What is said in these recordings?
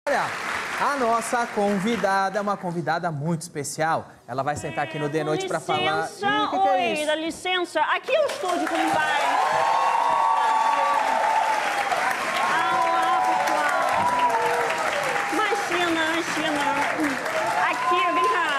Olha, a nossa convidada é uma convidada muito especial. Ela vai sentar aqui no De Noite para falar... Oi, dá licença. Aqui é o estúdio, como vai? Olá, pessoal. Imagina. Aqui, vem cá.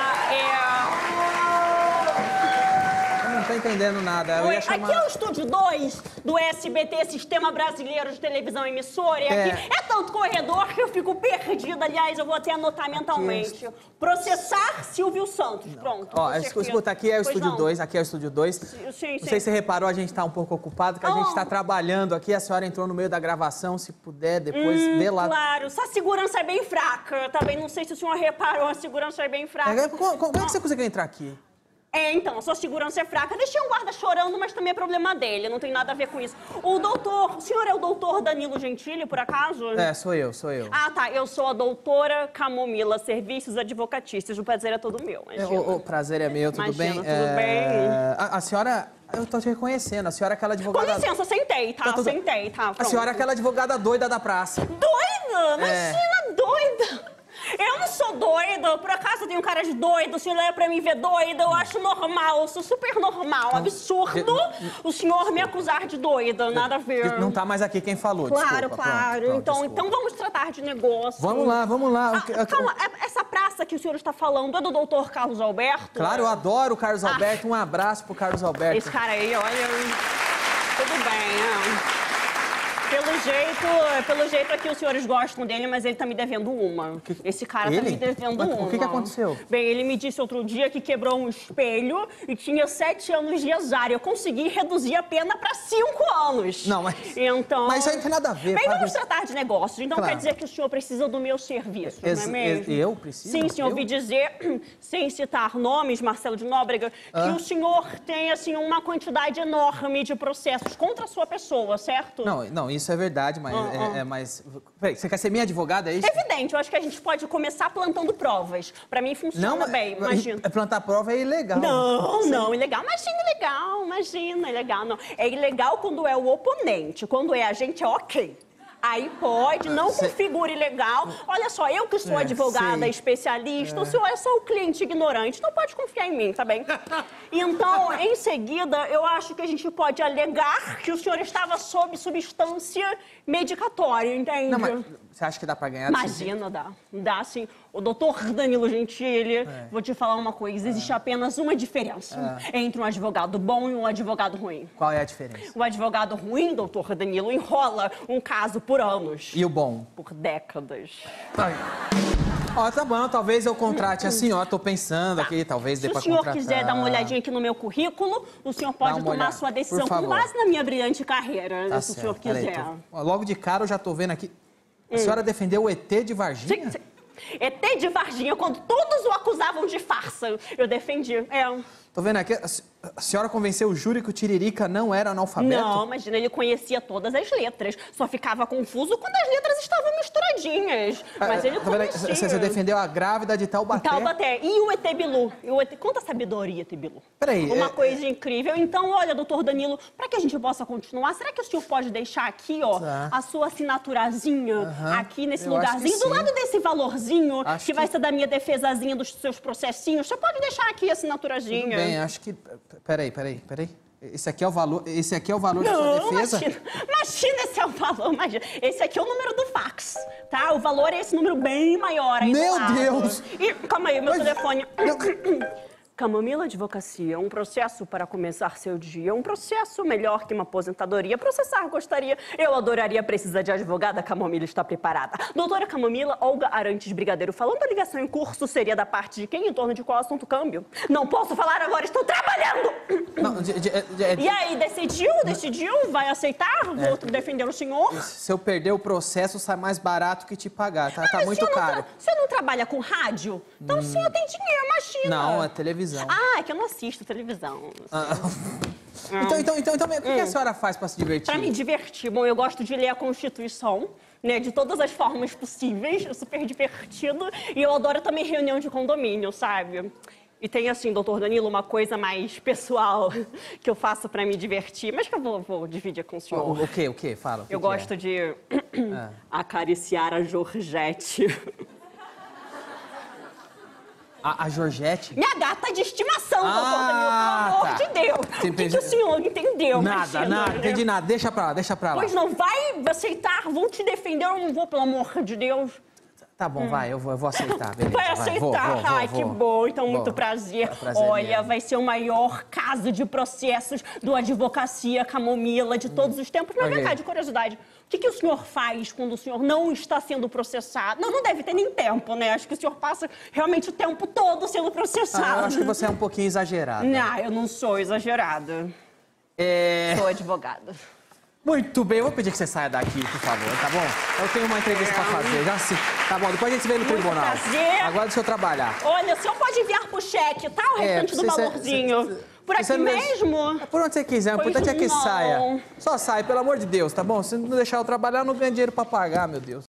Eu não tô entendendo nada. Eu Oi, ia chamar... aqui é o estúdio 2 do SBT, Sistema Brasileiro de Televisão Emissora. E aqui é tanto corredor que eu fico perdida. Aliás, eu vou até anotar mentalmente. Processar Silvio Santos. Pronto. Ó, escuta, aqui é o estúdio 2, aqui é o estúdio 2. Sim. Não sei se você reparou, a gente tá um pouco ocupado, que a gente tá trabalhando aqui. A senhora entrou no meio da gravação, se puder depois ver lá. Claro, só a segurança é bem fraca. Também não sei se o senhor reparou, a segurança é bem fraca. Como é que você conseguiu entrar aqui? Então, a sua segurança é fraca. Deixei um guarda chorando, mas também é problema dele, não tem nada a ver com isso. O senhor é o doutor Danilo Gentili, por acaso? É, sou eu. Ah, tá, eu sou a doutora Camomila, Serviços Advocatícios. O prazer é todo meu, imagina. O prazer é meu, tudo bem? Tudo bem. A senhora, eu tô te reconhecendo, a senhora é aquela advogada... Com licença, sentei, tá? Sentei, tá? A Pronto. senhora é aquela advogada doida da praça. Doida? Imagina, doida! Eu não sou doida, por acaso eu tenho cara de doida, o senhor olha pra mim e vê doida, eu acho normal, eu sou super normal, absurdo o senhor me acusar de doida, nada a ver. Não tá mais aqui quem falou, Claro, desculpa, claro. pronto, Então vamos tratar de negócio. Vamos lá. Calma, essa praça que o senhor está falando é do doutor Carlos Alberto? Claro, eu adoro o Carlos Alberto, um abraço pro Carlos Alberto. Esse cara aí, olha, tudo bem, né? Pelo jeito aqui os senhores gostam dele, mas ele tá me devendo uma. Esse cara tá me devendo uma. O que aconteceu? Bem, ele me disse outro dia que quebrou um espelho e tinha 7 anos de azar. Eu consegui reduzir a pena pra 5 anos. Não, mas... Então... Mas isso aí não tem nada a ver. Bem, vamos tratar de negócios. Então Claro. quer dizer que o senhor precisa do meu serviço, não é mesmo? Eu preciso? Sim, senhor, ouvi dizer, sem citar nomes, Marcelo de Nóbrega, que o senhor tem, assim, uma quantidade enorme de processos contra a sua pessoa, certo? Não, isso é verdade, mas... Peraí, você quer ser minha advogada, é isso? Evidente, eu acho que a gente pode começar plantando provas. Pra mim funciona bem, imagina. Plantar prova é ilegal. Não, ilegal. Imagina, ilegal, não. É ilegal quando é o oponente, quando é a gente é ok. Aí pode, não configura ilegal. Olha só, eu que sou advogada especialista, o senhor é só o cliente ignorante, então pode confiar em mim, tá bem? Então, em seguida, eu acho que a gente pode alegar que o senhor estava sob substância medicatória, entende? Não, mas você acha que dá pra ganhar? Imagina, dá sim. O doutor Danilo Gentili, vou te falar uma coisa, existe apenas uma diferença entre um advogado bom e um advogado ruim. Qual é a diferença? O advogado ruim, doutor Danilo, enrola um caso por anos. E o bom? Por décadas. Ó, tá bom, talvez eu contrate a senhora, tô pensando aqui, talvez dê pra contratar. Se o senhor quiser dar uma olhadinha aqui no meu currículo, o senhor pode tomar sua decisão com base na minha brilhante carreira, se o senhor quiser. Logo de cara eu já tô vendo aqui, a senhora defendeu o ET de Varginha? Sim. ET de Varginha, quando todos o acusavam de farsa, eu defendi. Tô vendo aqui, a senhora convenceu o júri que o Tiririca não era analfabeto? Não, imagina, ele conhecia todas as letras. Só ficava confuso quando as letras estavam misturadinhas. Mas ele conhecia. Você defendeu a grávida de Taubaté? Taubaté. E o ET Bilu? Quanta sabedoria, ET Bilu. Peraí. Uma coisa incrível. Então, olha, doutor Danilo, para que a gente possa continuar, será que o senhor pode deixar aqui, ó, a sua assinaturazinha aqui nesse lugarzinho, do lado desse valorzinho, que vai ser da minha defesazinha dos seus processinhos? Você pode deixar aqui a assinaturazinha. Tudo bem, acho que... Peraí. Esse aqui é o valor da sua defesa? Imagina, esse é o valor, imagina. Esse aqui é o número do fax, tá? O valor é esse número bem maior aí. Meu Deus! E, calma aí, meu telefone. Camomila Advocacia, um processo para começar seu dia, um processo melhor que uma aposentadoria. Processar gostaria, eu adoraria precisar de advogada, Camomila está preparada. Doutora Camomila, Olga Arantes Brigadeiro, falando a ligação em curso, seria da parte de quem, em torno de qual assunto câmbio? Não posso falar agora, estou trabalhando! E aí, decidiu? Vai aceitar? Vou defender o senhor? Se eu perder o processo, sai mais barato que te pagar, tá muito caro. O senhor não trabalha com rádio? Então o senhor tem dinheiro, imagina. Não, é televisão. Ah, é que eu não assisto televisão. Então, o que a senhora faz pra se divertir? Pra me divertir, bom, eu gosto de ler a Constituição, né, de todas as formas possíveis, é super divertido. E eu adoro também reunião de condomínio, sabe? E tem, assim, doutor Danilo, uma coisa mais pessoal que eu faço pra me divertir, mas que eu vou dividir com o senhor. O quê? Fala. Eu gosto de Acariciar a Georgette. A Georgette? Minha gata de estimação, doutor Danilo, pelo amor de Deus. O que o senhor entendeu? Nada, Imagina, entendi nada. Deixa pra lá. Pois não, vai aceitar, vou te defender, eu não vou, pelo amor de Deus. Tá bom, vai, eu vou aceitar, beleza. Vai aceitar? Vai, Que bom, então muito prazer. Olha, vai ser o maior caso de processos do Advocacia Camomila de todos os tempos. Mas vem cá, de curiosidade, o que o senhor faz quando o senhor não está sendo processado? Não deve ter nem tempo, né? Acho que o senhor passa realmente o tempo todo sendo processado. Eu acho que você é um pouquinho exagerada. Não, eu não sou exagerada. Sou advogada. Muito bem, eu vou pedir que você saia daqui, por favor, tá bom? Eu tenho uma entrevista pra fazer, já se... Tá bom, depois a gente se vê no tribunal. Prazer. Agora deixa eu trabalhar. Olha, o senhor pode enviar pro cheque, tá? O restante do valorzinho. Por aqui mesmo? Por onde você quiser, o importante é que saia. Só sai, pelo amor de Deus, tá bom? Se não deixar eu trabalhar, eu não ganho dinheiro pra pagar, meu Deus.